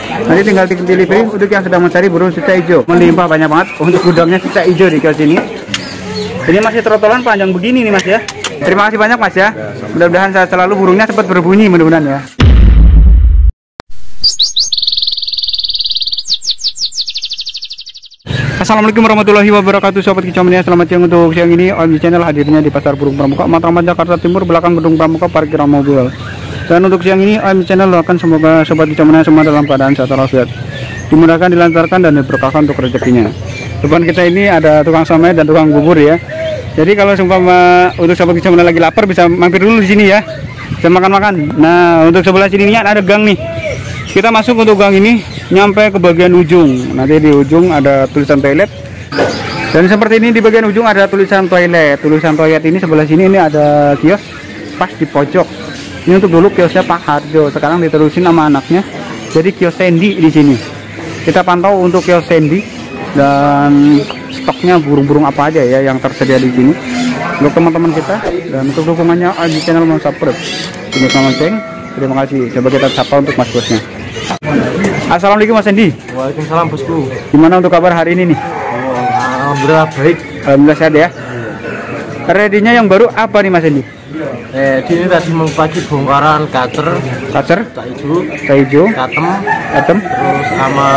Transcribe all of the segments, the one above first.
Nanti tinggal delivery untuk yang sedang mencari burung cuca hijau. Melimpah banyak banget untuk gudangnya cuca hijau di kios ini. Ini masih trotolan panjang begini nih Mas ya. Terima kasih banyak Mas ya. Mudah-mudahan saya selalu burungnya cepat berbunyi mudah-mudahan ya. Assalamualaikum warahmatullahi wabarakatuh, sobat kicau mania. Selamat siang untuk siang ini. OMG Channel hadirnya di Pasar Burung Pramuka, Matraman, Jakarta Timur, belakang gedung Pramuka parkiran mobil. Dan untuk siang ini OMG Channel doakan semoga sobat kicau mania semua dalam keadaan sehat walafiat, dimudahkan, dilancarkan, dan diberkahkan untuk rezekinya. Depan kita ini ada tukang somai dan tukang bubur ya. Jadi kalau seumpama untuk sobat kicau mania lagi lapar bisa mampir dulu di sini ya. Bisa makan-makan. Nah, untuk sebelah sini ada gang nih. Kita masuk untuk gang ini nyampe ke bagian ujung. Nanti di ujung ada tulisan toilet. Dan seperti ini di bagian ujung ada tulisan toilet. Tulisan toilet ini sebelah sini ini ada kios pas di pojok. Ini untuk dulu kiosnya Pak Harjo. Sekarang diterusin sama anaknya. Jadi kios Sandy di sini. Kita pantau untuk kios Sandy dan stoknya burung-burung apa aja ya yang tersedia di sini. Untuk teman-teman kita dan untuk dukungannya di channel subscribe. Ini lonceng. Terima kasih. Coba kita sapa untuk Mas Bosnya. Assalamualaikum Mas Sandy. Waalaikumsalam bosku. Gimana untuk kabar hari ini nih? Alhamdulillah baik. Alhamdulillah sehat ya. Ready-nya yang baru apa nih Mas Sandy? Di ini tadi pagi bongkaran kacer, Kacer, hijau, katem, terus sama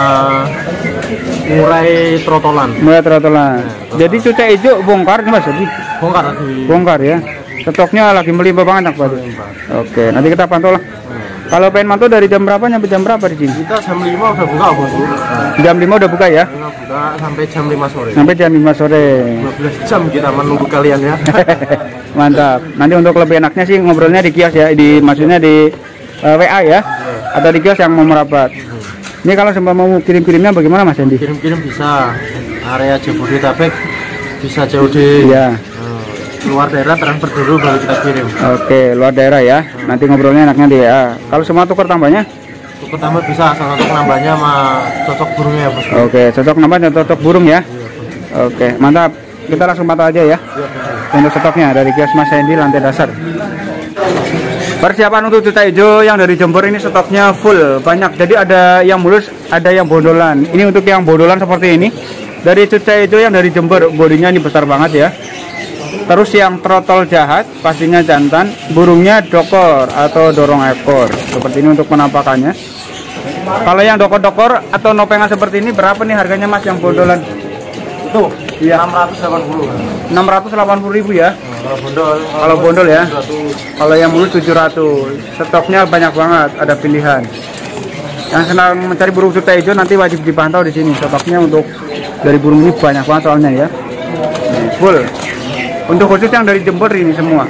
murai trotolan. Jadi cuca hijau bongkar nih Mas Sandy? Bongkar lagi. Bongkar ya. Stoknya lagi melimpah banget Pak. Oke, nanti kita pantau lah. Kalau pengen mantau dari jam berapa nyampe jam berapa di sini? Kita jam 5 udah buka bosku. Jam 5 udah buka ya? Buka sampai jam 5 sore. Sampai jam 5 sore. 12 jam kita menunggu kalian ya. Mantap. Nanti untuk lebih enaknya sih ngobrolnya di kios ya, maksudnya di WA ya, atau di kios yang mau merapat. Ini kalau sempat mau kirim-kirimnya bagaimana Mas Sandy? Kirim-kirim bisa area Jabodetabek, bisa COD. Iya. Luar daerah transfer dulu baru kita kirim. Oke, luar daerah ya. Nanti ngobrolnya enaknya di WA. Kalau semua tukar tambahnya? Tukar tambah bisa, asal cocok nambahnya sama cocok burungnya ya bos. Oke, cocok nambah dan cocok burung ya. Oke, mantap. Kita langsung pantau aja ya. Untuk stoknya dari kios Mas Sandy lantai dasar. Persiapan untuk cuca hijau yang dari Jember ini stoknya full banyak. Jadi ada yang mulus, ada yang bondolan. Ini untuk yang bondolan seperti ini. Dari cuca hijau yang dari Jember, bodinya ini besar banget ya. Terus yang trotol jahat pastinya jantan, burungnya dokor atau dorong ekor. Seperti ini untuk penampakannya. Kalau yang dokor-dokor atau nopengan seperti ini berapa nih harganya Mas yang bondolan? Itu iya. 680. 680.000 ya. Kalau bondol ya. Kalau yang mulus 700. Stoknya banyak banget, ada pilihan. Yang senang mencari burung cuca hijau nanti wajib dipantau di sini. Stoknya untuk dari burung ini banyak banget soalnya ya. Full. Untuk khusus yang dari Jember ini semua.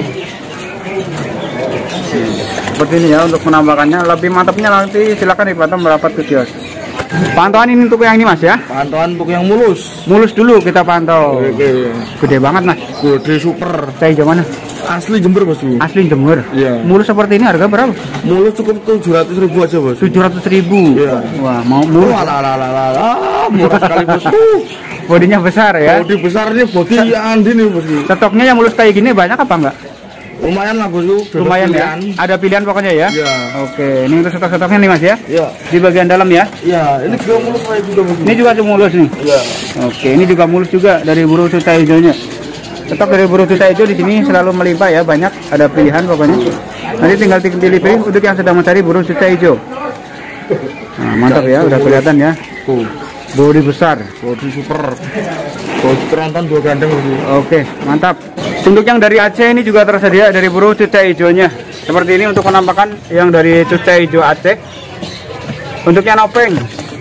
Seperti ini ya untuk penampakannya. Lebih mantapnya nanti silakan dipantau merapat ke kios. Pantauan ini untuk yang ini Mas ya? Pantauan untuk yang mulus. Mulus dulu kita pantau. Oke. Gede banget Mas. Gede super. Saya hijau mana? Asli Jember bosku. Asli Jember. Iya. Mulus seperti ini harga berapa? Mulus cukup 700.000 aja bos. 700.000. Iya. Wah, mau mulus. Murah sekali bosku. Bodinya besar ya. Bodi besar ini bodi Andi nih bosku. Stoknya yang mulus kayak gini banyak apa enggak? Lumayan lah bosku. Lumayan ya. Ada pilihan pokoknya ya. Iya. Oke, ini untuk stok-stoknya nih Mas ya. Iya. Di bagian dalam ya. Iya, ini juga mulus kayak juga bosku. Ini juga mulus nih. Iya. Oke, ini juga mulus juga dari burung cuca hijaunya. Stok dari burung cuca hijau di sini selalu melimpah ya, banyak, ada pilihan pokoknya. Nanti tinggal delivery untuk yang sedang mencari burung cuca hijau. Nah, mantap ya, udah kelihatan ya. Bodi besar, Bodi super. Bodi terantan 2 gandeng bosku. Oke, mantap. Untuk yang dari Aceh ini juga tersedia dari burung cuca hijaunya. Seperti ini untuk penampakan yang dari cuca hijau Aceh. Untuk yang nopeng,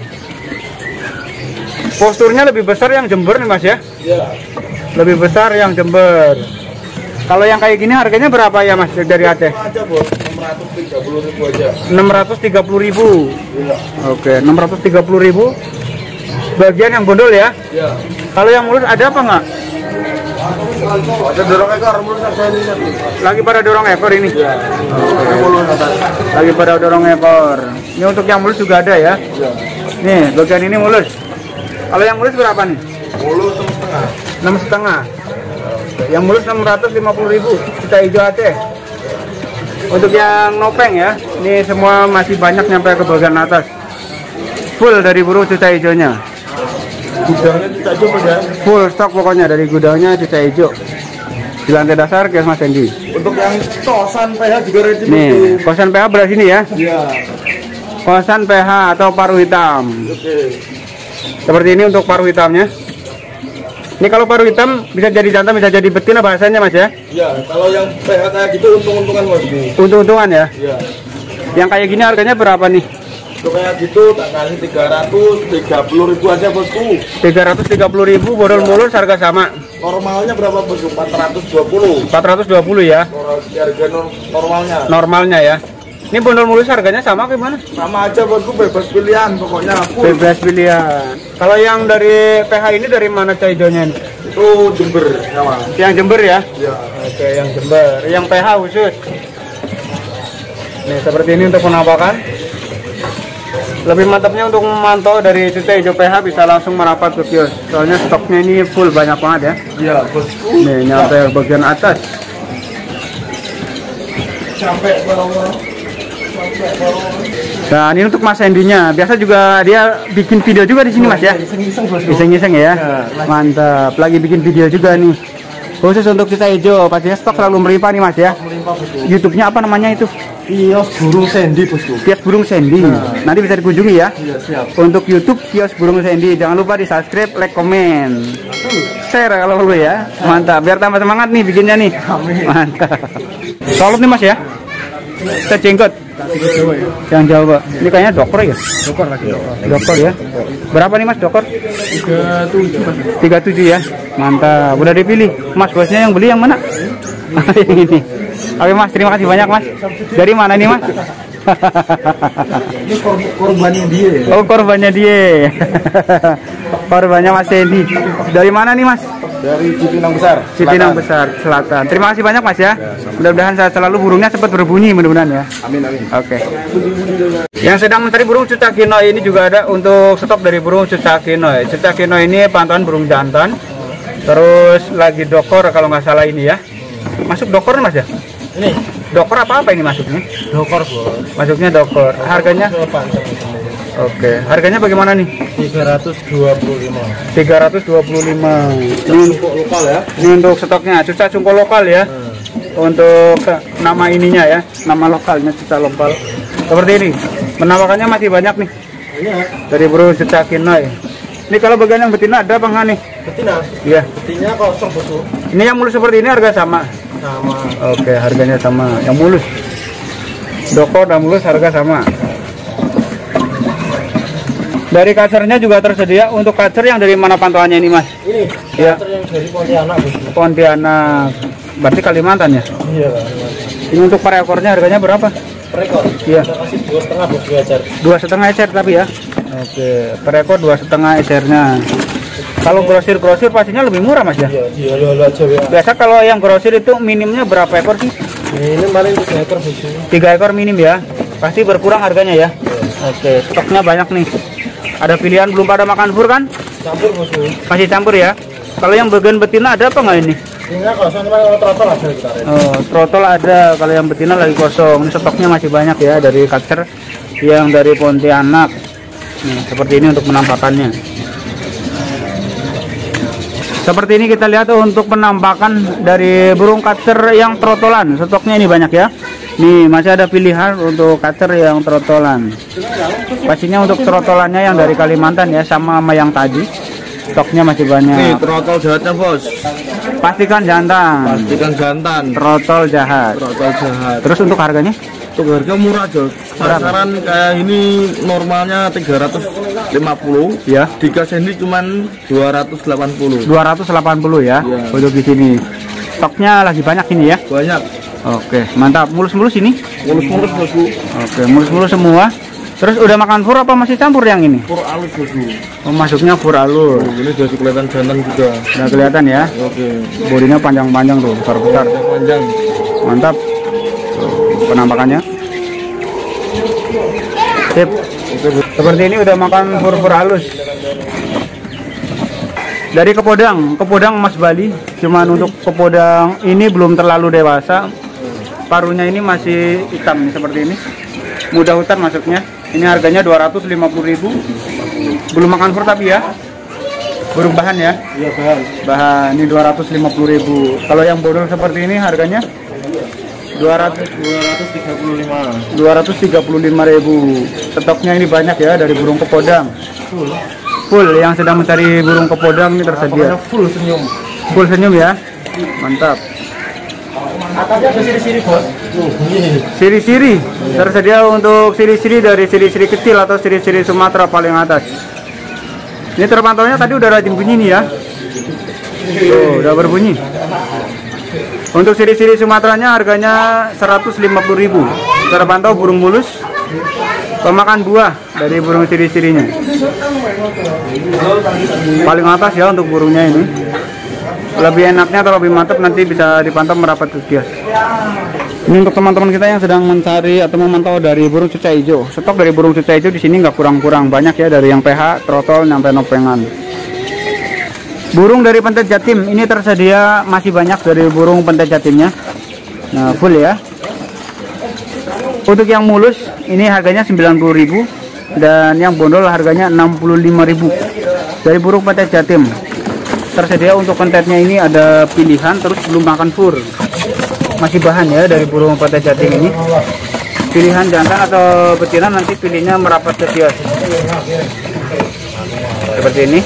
posturnya lebih besar yang Jember nih Mas ya. Iya. Lebih besar yang Jember. Kalau yang kayak gini harganya berapa ya Mas dari Aceh? Aja bos, 630.000 aja. 630.000. Iya. Oke, 630.000. Bagian yang bondol ya. Iya. Kalau yang mulus ada apa nggak? Ada dorong ekor mulus aja ini. Lagi pada dorong ekor ini. Iya. Mulus atas. Lagi pada dorong ekor. Ini untuk yang mulus juga ada ya. Iya. Nih, bagian ini mulus. Kalau yang mulus berapa nih? Mulus 6,5. 6,5. Yang mulus 650.000. Cuca hijau Aceh. Untuk yang nopeng ya, ini semua masih banyak nyampe ke bagian atas. Full dari burung cuca hijaunya. Gudangnya cuca hijau Mas ya. Full stok pokoknya dari gudangnya cuca hijau. Di lantai dasar kios Mas Hendy. Untuk yang kosan PH juga ready. Nih, kosan PH belah sini ya. Iya. Kosan PH atau paruh hitam. Oke. Seperti ini untuk paruh hitamnya. Ini kalau paruh hitam bisa jadi jantan, bisa jadi betina bahasanya Mas ya. Iya, kalau yang PH kayak gitu untung-untungan Mas. Untung-untungan ya. Iya. Yang kayak gini harganya berapa nih? Untuk kayak gitu tak kasih 330.000 aja Bosku. 330.000 bodol mulus harga sama. Normalnya berapa Bosku? 420. 420 ya. Harga normalnya. Normalnya ya. Ini bondol mulus harganya sama gimana? Sama aja Bosku, bebas pilihan pokoknya. Full. Bebas pilihan. Kalau yang dari PH ini dari mana cah hijaunya ini? Itu Jember sama. Yang Jember ya? Iya. Oke, yang Jember. Yang PH khusus. Nih seperti ini untuk penampakan. Lebih mantapnya untuk memantau dari cuca hijau PH bisa langsung merapat ke kios. Soalnya stoknya ini full banyak banget ya. Iya Bosku. Nih nyampe bagian atas. Sampai bawah. Nah ini untuk Mas Hendy-nya. Biasa juga dia bikin video juga di sini Mas ya. Iseng-iseng ya. Mantap. Lagi bikin video juga nih. Khusus untuk cuca hijau. Pastinya stok selalu melimpah nih Mas ya. YouTube-nya apa namanya itu? Kios Burung Sandy Bosku. Kios Burung Sandy. Nanti bisa dikunjungi ya. Iya siap. Untuk YouTube Kios Burung Sandy. Jangan lupa di subscribe, like, komen, share kalau perlu ya. Mantap. Biar tambah semangat nih bikinnya nih. Amin. Mantap. Salut nih Mas ya. Kita jenggot. Yang Jawa. Ini kayaknya dokter ya? Dokter lagi. Dokter ya. Berapa nih Mas dokter? 37 ya. Mantap. Udah dipilih. Mas bosnya yang beli yang mana? Yang ini. Oke Mas, terima kasih banyak Mas. Dari mana nih Mas? Ini korbannya dia. Oh korbannya dia. Korbannya Mas Hendy. Dari mana nih Mas? Dari Cipinang Besar. Cipinang Besar Selatan. Terima kasih banyak Mas ya. Mudah-mudahan saya selalu burungnya cepat berbunyi mudah-mudahan ya. Amin amin. Oke. Yang sedang mencari burung cuca kinoy ini juga ada untuk stok dari burung cuca kinoy. Cuca kinoy ini pantauan burung jantan. Terus lagi dokor kalau nggak salah ini ya. Masuk dokor Mas ya? Ini Dokor apa ini masuknya? dokor Bos. Masuknya dokor. Harganya? Oke. Harganya bagaimana nih? 325. 325. Cungkuk lokal ya. Ini untuk stoknya cuca cungkul lokal ya. Untuk nama ininya ya, nama lokalnya cuca lokal. Seperti ini. Penampakannya masih banyak nih. Iya. Dari burung cuca kinoy. Ini kalau bagian yang betina ada apa nggak nih? Betina. Iya. Betina kosong Bosku. Ini yang mulus seperti ini harga sama. Sama. Oke, harganya sama. Yang mulus. Dokor dan mulus harga sama. Dari kacernya juga tersedia. Untuk kacer yang dari mana pantauannya ini Mas? Ini Ya. kacer yang dari Pontianak Bosku. Pontianak. Berarti Kalimantan ya? Iya. Ini untuk per ekornya harganya berapa? Per ekor. Iya. Kita kasih 2,5 Bosku ajar. 2,5 ecer tapi ya. Oke, per ekor 2,5 ecernya. Kalau grosir pastinya lebih murah Mas ya? Iya, halo aja ya. Biasa kalau yang grosir itu minimnya berapa ekor sih? Ini paling 3 ekor Bosku. 3 ekor minim ya. Pasti berkurang harganya ya. Oke, stoknya banyak nih. Ada pilihan belum pada makan fur kan? Campur Bosku. Masih campur ya. Kalau yang bagian betina ada apa nggak ini? Ini kosong cuma trotol aja kita. Oh, trotol ada. Kalau yang betina lagi kosong. Ini stoknya masih banyak ya dari kacer yang dari Pontianak. Nih, seperti ini untuk penampakannya. Seperti ini kita lihat untuk penampakan dari burung kacer yang trotolan. Stoknya ini banyak ya. Nih masih ada pilihan untuk kacer yang trotolan. Pastinya untuk trotolannya yang dari Kalimantan ya, sama yang tadi. Stoknya masih banyak. Nih trotol jahatnya Bos. Pastikan jantan. Pastikan jantan. Trotol jahat. Trotol jahat. Terus untuk harganya? Untuk harga murah Jos. Pasaran kayak ini normalnya 350 Ya. dikasih ini cuman 280. 280 ya. Iya. Untuk di sini. Stoknya lagi banyak ini ya. Banyak. Oke, mantap. Mulus-mulus ini. Mulus-mulus Bosku. Oke, mulus-mulus semua. Terus udah makan fur apa masih campur yang ini? Pur alus Bosku. Oh, masuknya fur alus. Ini udah kelihatan jantan juga. Udah kelihatan ya. Oke. Bodinya panjang-panjang tuh, besar-besar. Panjang. Mantap. Tuh, penampakannya. Sip. Seperti ini udah makan fur-fur halus. Dari kepodang Mas Bali. Cuman untuk kepodang ini belum terlalu dewasa. paruhnya ini masih hitam nih, seperti ini. Mudah hutan masuknya. Ini harganya 250.000. Belum makan fur tapi ya. Burung bahan ya. Iya, bahan. Bahan ini 250.000. Kalau yang bondol seperti ini harganya 235.000. Stoknya ini banyak ya dari burung kepodang. Full yang sedang mencari burung kepodang ini tersedia. Full senyum. Full senyum ya. Mantap. Atasnya ada siri-siri, Bos. Siri-siri tersedia untuk siri-siri dari siri-siri kecil atau siri-siri Sumatera paling atas. Ini terpantaunya tadi udah rajin bunyi nih ya. Tuh, udah berbunyi. Untuk siri-siri Sumateranya harganya 150.000. Terpantau burung mulus, pemakan buah dari burung siri-sirinya. Paling atas ya untuk burungnya ini. Lebih enaknya atau lebih mantap nanti bisa dipantau merapat ke kios. Ini untuk teman-teman kita yang sedang mencari atau memantau dari burung cucai hijau. Stok dari burung cucai hijau di sini nggak kurang-kurang banyak ya, dari yang PH, trotol, sampai nopengan. Burung dari pentet jatim ini tersedia masih banyak dari burung pentet jatimnya. Nah, full ya. Untuk yang mulus ini harganya 90.000 dan yang bondol harganya 65.000 dari burung pentet jatim. Tersedia untuk pentetnya ini ada pilihan, terus belum makan fur. Masih bahan ya dari burung pentet jatim ini. Pilihan jantan atau betina nanti pilihnya merapat ke kios. Seperti ini.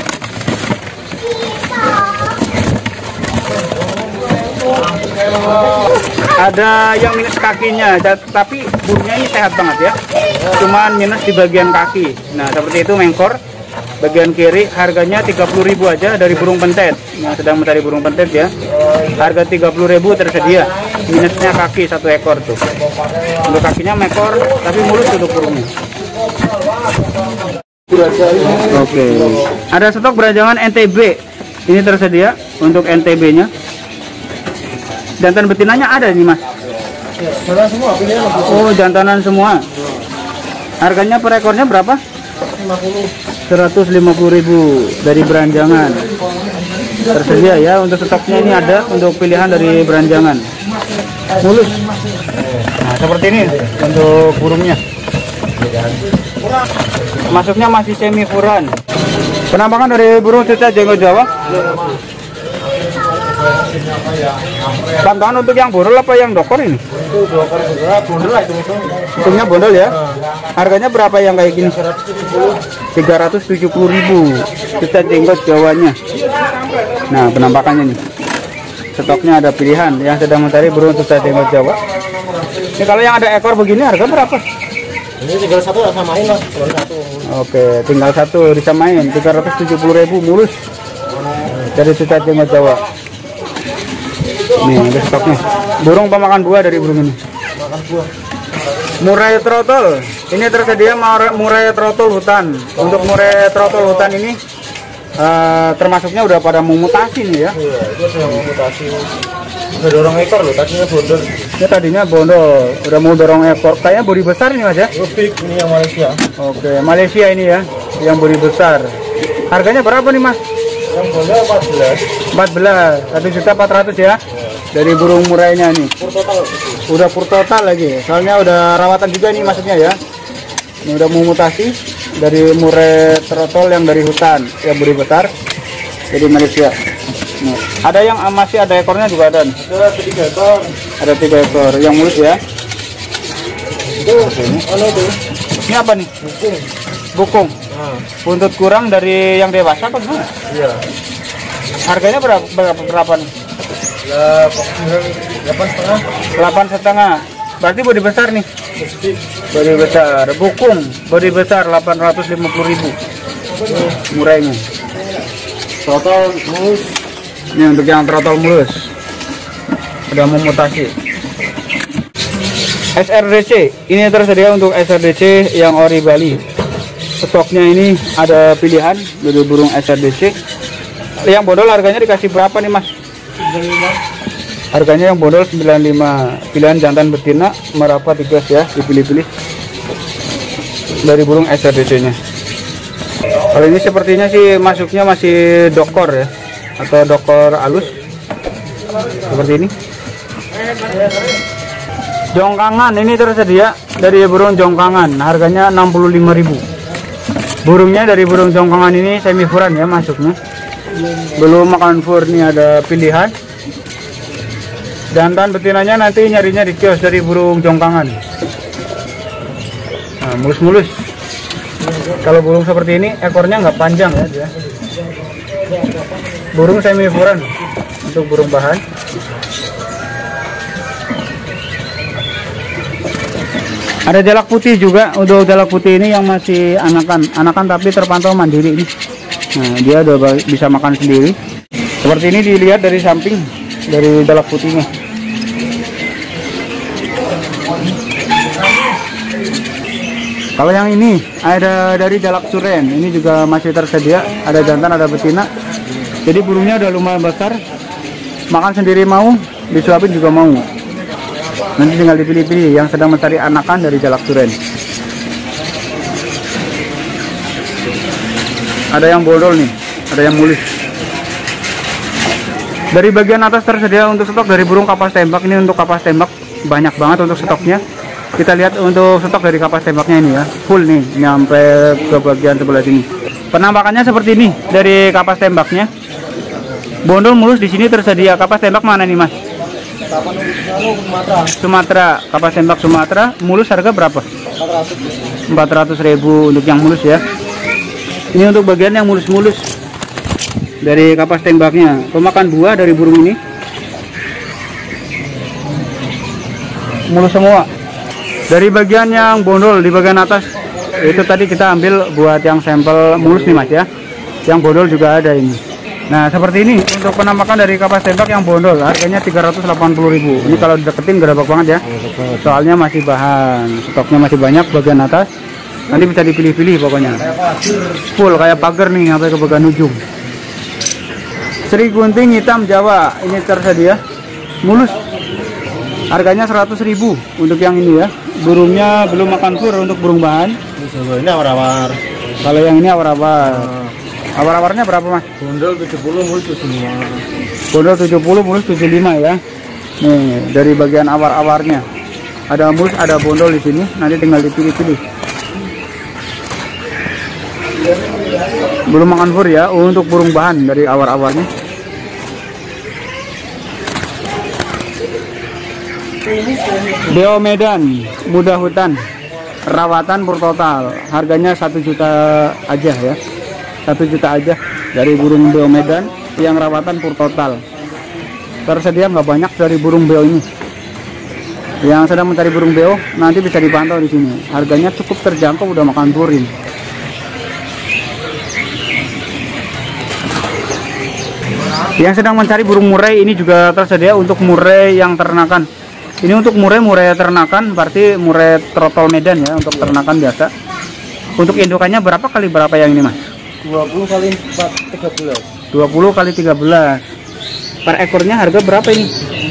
Ada yang minus kakinya, tapi burungnya ini sehat banget ya. Cuman minus di bagian kaki. Nah, seperti itu mengkor. Bagian kiri harganya 30.000 aja dari burung pentet. Nah, sedang mencari burung pentet ya. Harga 30.000 tersedia. Minusnya kaki 1 ekor tuh. Untuk kakinya mekor, tapi mulus untuk burungnya. Oke. Ada stok berajangan NTB. Ini tersedia untuk NTB-nya. Jantan betinanya ada nih, Mas. Jantan semua, pilihan. Oh, jantanan semua. Harganya per ekornya berapa? 150.000 dari beranjangan. Tersedia ya, untuk stoknya ini ada untuk pilihan dari beranjangan. Mulus. Nah, seperti ini untuk burungnya. Masuknya masih semi furan. Penampakan dari burung cucai jenggot Jawa. Bantuan untuk yang bondol apa yang dokor ini? Itu dokor bondol lah itu. Hitungnya bondol ya. Harganya berapa yang kayak gini? 370.000 cucai jenggot Jawanya. Nah, penampakannya nih. Stoknya ada pilihan yang sedang mencari burung cucai jenggot Jawa. Ini kalau yang ada ekor begini harga berapa? Ini tinggal satu samain lah, satu. Oke, tinggal satu disamain 370.000 mulus dari cucai jenggot Jawa. Nih, ada stoknya. Burung pemakan buah dari burung ini. Makan buah. Murai trotol. Ini tersedia murai trotol hutan. Untuk murai trotol hutan ini termasuknya udah pada memutasi nih ya. Iya, itu sudah memutasi. Udah dorong ekor loh, tadinya bondol. Ini tadinya bondol, udah mau dorong ekor. Kayaknya bodi besar ini Mas ya? Rubik ini yang Malaysia. Oke, Malaysia ini ya, yang bodi besar. Harganya berapa nih Mas? Yang bondol 14, 1.400.000 ya. Dari burung murainya nih. Pur total. Udah pur total lagi. Soalnya udah rawatan juga nih maksudnya ya. Ini udah memutasi dari murai trotol yang dari hutan, yang bodi besar. Jadi Malaysia. Nah, ada yang masih ada ekornya juga ada. Ada 3 ekor. Ada 3 ekor yang mulus ya. Itu ano tuh? Ini apa nih? Bukung. Bukung. Nah, Buntut kurang dari yang dewasa apa gimana? iya. Harganya berapa nih? 8,5. 8,5. Berarti bodi besar nih. Bodi besar. Bukung bodi besar 850.000. Murahnya. Total mulus. Ini untuk yang trotol mulus. Sudah memutasi. SRDC. Ini tersedia untuk SRDC yang ori Bali. Stoknya ini ada pilihan dari burung SRDC. Yang bondol harganya dikasih berapa nih Mas? 95. Harganya yang bondol 95. Pilihan jantan betina merapat di gas ya, dipilih-pilih dari burung SRDC nya. Kalau ini sepertinya sih masuknya masih dokor ya, atau dokor halus seperti ini. Jongkangan ini tersedia dari burung jongkangan, harganya 65.000. Burungnya dari burung jongkangan ini semi furan ya masuknya. Belum makan fur nih, ada pilihan. Jantan betinanya nanti nyarinya di kios dari burung jongkangan. Nah, mulus-mulus. Kalau burung seperti ini ekornya nggak panjang ya dia. Burung semi furan untuk burung bahan. Ada jalak putih juga. Untuk jalak putih ini yang masih anakan tapi terpantau mandiri ini. Nah, dia udah bisa makan sendiri. Seperti ini dilihat dari samping dari jalak putihnya. Kalau yang ini ada dari jalak suren, ini juga masih tersedia. Ada jantan, ada betina. Jadi burungnya udah lumayan besar. Makan sendiri mau, disuapin juga mau. Nanti tinggal dipilih-pilih yang sedang mencari anakan dari jalak suren. Ada yang bodol nih, ada yang mulus. Dari bagian atas tersedia untuk stok dari burung kapas tembak. Ini untuk kapas tembak banyak banget untuk stoknya. Kita lihat untuk stok dari kapas tembaknya ini ya, full nih, nyampe ke bagian sebelah sini. Penampakannya seperti ini dari kapas tembaknya. Bondol mulus di sini tersedia. Kapas tembak mana nih mas? Sumatera. Kapas tembak Sumatera. Mulus harga berapa? 400.000 untuk yang mulus ya. Ini untuk bagian yang mulus-mulus dari kapas tembaknya. Pemakan buah dari burung ini mulus semua. Dari bagian yang bondol di bagian atas itu tadi kita ambil buat yang sampel mulus nih mas ya. Yang bondol juga ada ini. Nah seperti ini untuk penampakan dari kapas tembak yang bondol, harganya 380.000. Ini kalau dideketin gerabak banget ya, soalnya masih bahan, stoknya masih banyak bagian atas. Nanti bisa dipilih-pilih pokoknya. Full kayak pagar nih sampai ke bagian ujung. Sri gunting hitam Jawa ini tersedia, mulus. Harganya 100.000 untuk yang ini ya. Burungnya belum makan fur untuk burung bahan. Ini awar-awar. Kalau yang ini awar-awar. Awar-awarnya berapa mas? Bondol 70, mulus 75. Bondol 70, mulus 75 ya. Nih dari bagian awar-awarnya ada mulus, ada bondol di sini. Nanti tinggal dipilih-pilih. Belum makan fur ya untuk burung bahan dari awar-awarnya. Beo Medan muda hutan rawatan pur total, harganya 1 juta aja ya. 1 juta aja dari burung beo Medan yang rawatan pur total. Tersedia nggak banyak dari burung beo ini. Yang sedang mencari burung beo nanti bisa dipantau di sini. Harganya cukup terjangkau, udah makan purin. Yang sedang mencari burung murai ini juga tersedia untuk murai yang ternakan. Ini untuk murai ternakan, berarti murai trotol Medan ya, untuk ternakan biasa. Untuk indukannya berapa kali berapa yang ini mas? 20 kali 13. 20 kali 13. Per ekornya harga berapa ini?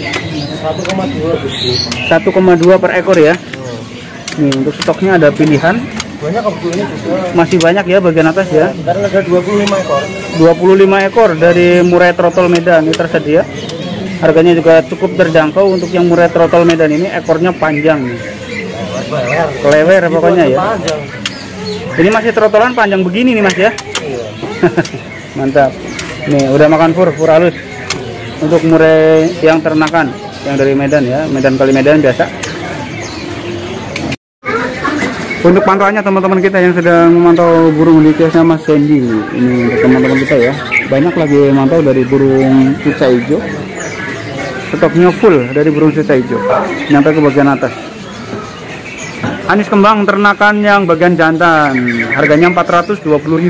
1,2. 1,2 per ekor ya. Nih untuk stoknya ada pilihan. Banyak ini juga. Masih banyak ya bagian atas ya. Karena ada 25 ekor. 25 ekor dari murai trotol Medan ini tersedia. Harganya juga cukup terjangkau untuk yang murai trotol Medan ini, ekornya panjang nih. Lewer pokoknya ya. Ini masih trotolan panjang begini nih mas ya. Mantap. Nih udah makan fur halus. Untuk murai yang ternakan yang dari Medan ya, Medan kali Medan biasa. Untuk pantauannya teman-teman kita yang sedang memantau burung di kiosnya Mas Sandy, ini untuk teman-teman kita ya, banyak lagi mantau dari burung cuca hijau. Stoknya full dari burung cuca hijau sampai ke bagian atas. Anis kembang ternakan yang bagian jantan, harganya 420.000.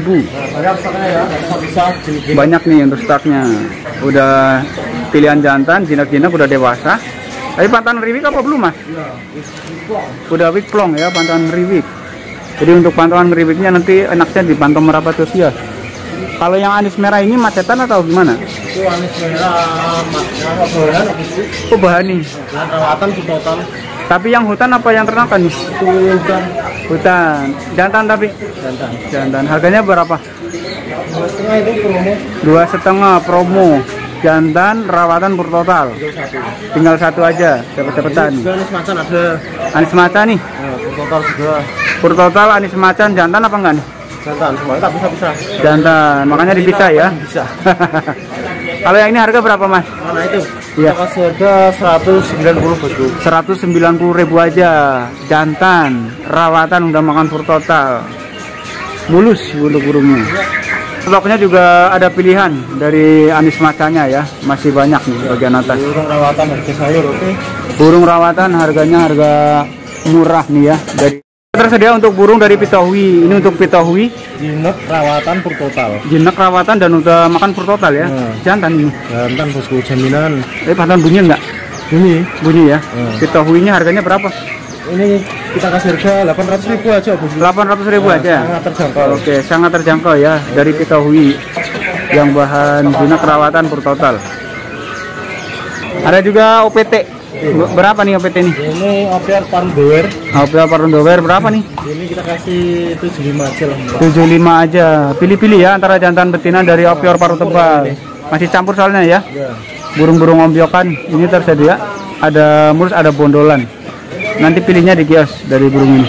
Banyak nih untuk stoknya. Udah pilihan jantan, jinak-jinak udah dewasa. Tapi pantan riwik apa belum mas? Udah week plong ya pantan riwik. Jadi untuk pantauan riwiknya nanti enaknya dipantau merapat ke kios. Kalau yang anis merah ini macetan atau gimana? Itu anis merah bahan. Oh bahan nih. Rawatan total. Tapi yang hutan apa yang ternakan nih? Itu hutan. Hutan. Jantan tapi? Jantan. Jantan. Harganya berapa? 2,5 itu promo. 2,5 promo. Jantan rawatan pur total. Tinggal satu aja, cepet-cepetan. Anis macan ada. Anis macan nih. Pur total juga. Pur total anis macan jantan apa enggak nih? Jantan semuanya tak bisa. Jantan, makanya dipisah ya. Bisa. Kalau yang ini harga berapa Mas? Mana itu? Iya. Kita kasih harga 190 bosku. 190.000 aja. Jantan, rawatan udah makan pur total. Mulus bulu burungnya. Stoknya juga ada pilihan dari anis macannya ya. Masih banyak nih bagian atas. Burung rawatan harga sayur, oke. Burung rawatan harganya harga murah nih ya. Tersedia untuk burung dari Pitohui. Ini untuk Pitohui. Jinak rawatan pur total. Jinak rawatan dan udah makan pur total ya. Jantan ini. Jantan bosku jaminan. Pantan bunyi enggak? Bunyi ya. Pitohuinya harganya berapa? Ini kita kasih harga 800.000 aja bosku. 800.000 aja. Sangat terjangkau. Oke, sangat terjangkau ya dari Pitohui yang bahan jinak rawatan pur total. Ada juga OPT. Berapa nih OPT nih? Ini Opiar Parundower. Opiar Parundower berapa nih? Ini kita kasih 75 aja lah. 75 aja. Pilih-pilih ya antara jantan betina dari Opiar Paru Tebal. Masih campur soalnya ya. Burung-burung ombyokan ini tersedia. Ada mulus, ada bondolan. Nanti pilihnya di kios dari burung ini.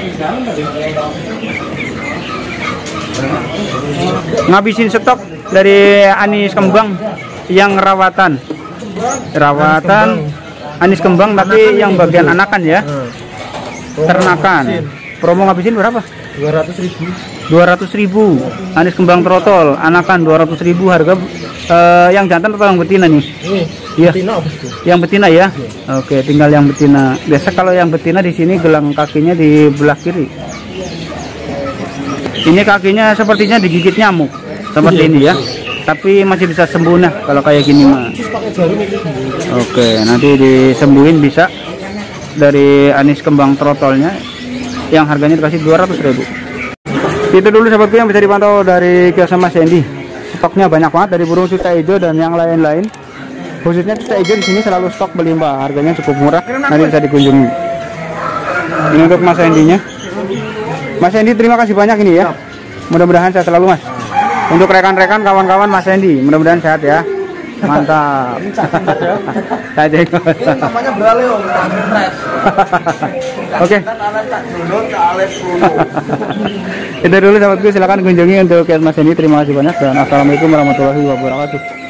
Ngabisin stok dari anis kembang yang rawatan. Anis kembang tapi yang bagian anakan ya. Ternakan. Promo ngabisin berapa? 200.000. Anis kembang trotol anakan 200.000 harga. Yang jantan atau yang betina nih? Iya. Yang betina ya. Oke, tinggal yang betina. Biasa kalau yang betina di sini gelang kakinya di belah kiri. Ini kakinya sepertinya digigit nyamuk seperti ini ya. Tapi masih bisa sembuh nah kalau kayak gini mah. Oke, nanti disembuhin bisa dari anis kembang trotolnya yang harganya dikasih 200.000. Itu dulu sahabatku yang bisa dipantau dari kios Mas Hendy. Stoknya banyak banget dari burung cuca hijau dan yang lain-lain. Khususnya cuca hijau di sini selalu stok berlimpah, harganya cukup murah. Nanti bisa dikunjungi. Ini untuk Mas Hendy-nya. Mas Hendy terima kasih banyak ini ya. Mudah-mudahan sehat selalu Mas. Untuk rekan-rekan kawan-kawan Mas Hendy, mudah-mudahan sehat ya. Mantap. Saya jago. Namanya beralih om. Oke. Itu dulu sahabatku, silakan kunjungi untuk kios Mas Hendy. Terima kasih banyak dan assalamualaikum warahmatullahi wabarakatuh.